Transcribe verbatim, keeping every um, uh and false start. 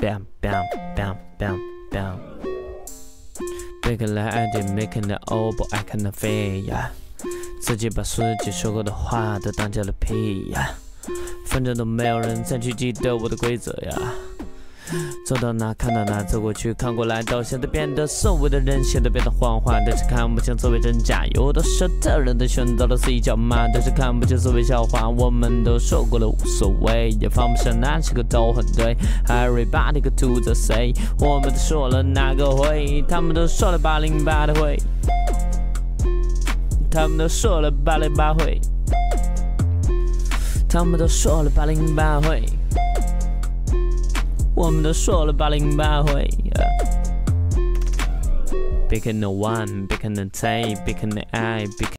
bam bam bam bam bam。别看来爱的，没看到欧，不爱看到飞呀。自己把自己说过的话都当成了屁呀。反正都没有人再去记得我的规则呀。走到哪看到哪，走过去看过来，到现在变得所谓的人性都变得幻化，但是看不清所谓真假。有的时候的人都选择了自己叫骂，但是看不清所谓笑话。我们都说过了无所谓，也放不下那些个都很对。Everybody go to the say， 我们都说了哪个会，他们都说了八零八的会，他们都说了八零八会，他们都说了八零八会。我们都说了八零八会，别看那 one， 别看那 take， 别看那爱，别看。